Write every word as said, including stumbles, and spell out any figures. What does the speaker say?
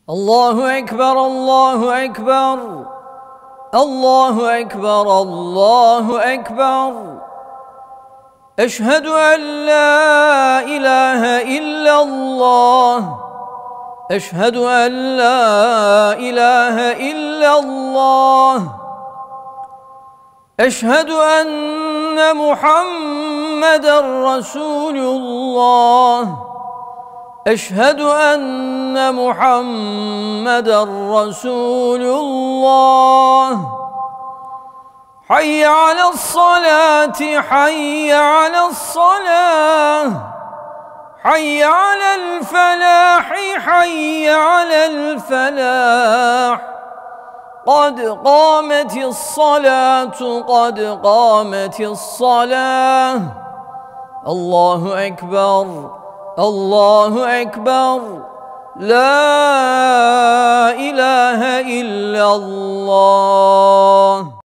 الله أكبر الله أكبر الله أكبر الله أكبر. أشهد أن لا إله إلا الله أشهد أن لا إله إلا الله. أشهد أن محمدًا رسول الله أشهد أن محمدًا رسول الله. حي على الصلاة حي على الصلاة حي على الفلاح حي على الفلاح. قد قامت الصلاة قد قامت الصلاة. الله أكبر الله أكبر. لا إله إلا الله.